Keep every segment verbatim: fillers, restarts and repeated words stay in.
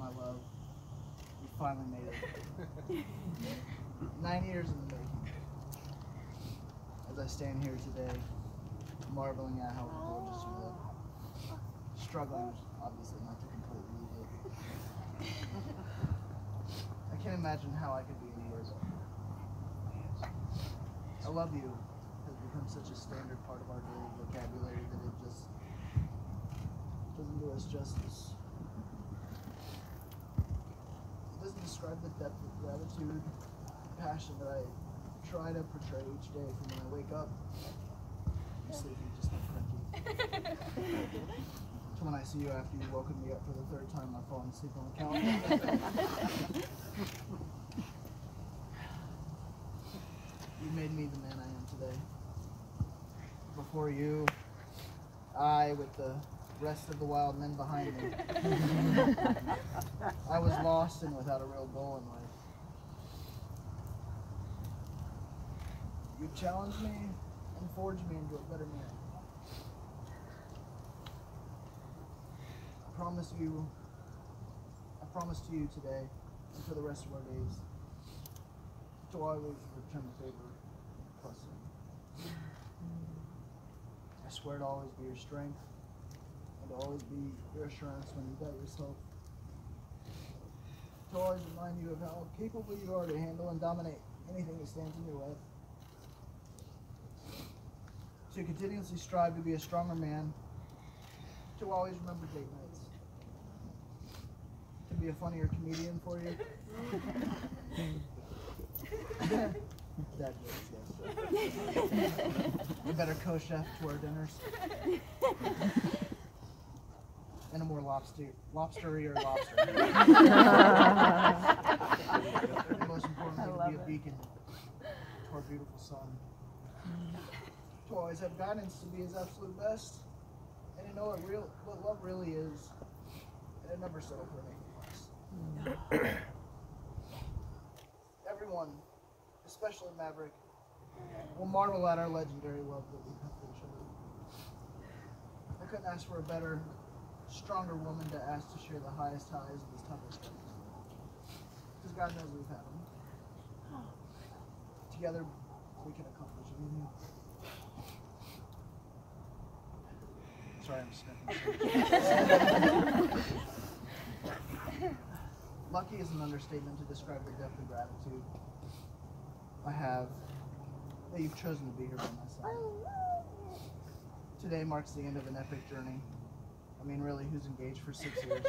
my love. We finally made it. Nine years in the making. As I stand here today, marveling at how gorgeous you look. Struggling, obviously, not to completely leave it. I can't imagine how I could be any worse. I love you has become such a standard part of our daily vocabulary that it just doesn't do us justice. It doesn't describe the depth of gratitude, passion that I try to portray each day from when I wake up. I'm sleeping just like cranky. To when I see you after you've woken me up for the third time, I've fallen asleep on the couch. You made me the man I am today. Before you, I, with the rest of the wild men behind me, I was lost and without a real goal in life. You challenged me and forged me into a better man. I promise you, I promise to you today, and for the rest of our days, to always return the favor, plus you. I swear to always be your strength, and to always be your assurance when you doubt yourself. To always remind you of how capable you are to handle and dominate anything that stands in your way. To continuously strive to be a stronger man. To always remember date nights. To be a funnier comedian for you. Dad jokes, yes. A better co-chef to our dinners. And a more lobster, lobsterier lobster. And most importantly, to be a beacon to our beautiful son. To always have guidance to be his absolute best. And to know what real, what love really is. And to never settle for anything less. Everyone, especially Maverick, will marvel at our legendary love that we have for each other. I couldn't ask for a better, stronger woman to ask to share the highest highs and the toughest days. Because God knows we've had them. Together, we can accomplish anything. Sorry, I'm sniffing. Lucky is an understatement to describe the depth of gratitude I have that you've chosen to be here by my side. Today marks the end of an epic journey. I mean, really, who's engaged for six years?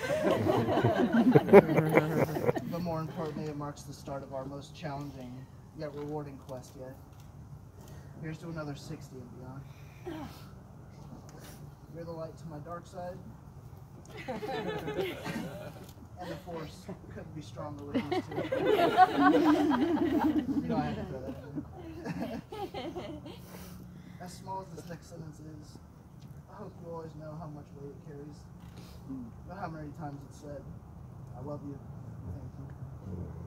But more importantly, it marks the start of our most challenging yet rewarding quest yet. Here's to another sixty and beyond. You're the light to my dark side. And the force couldn't be stronger with these two. You know I have to throw that in. As small as this next sentence is, I hope you always know how much weight it carries. Know how many times it's said, I love you, thank you.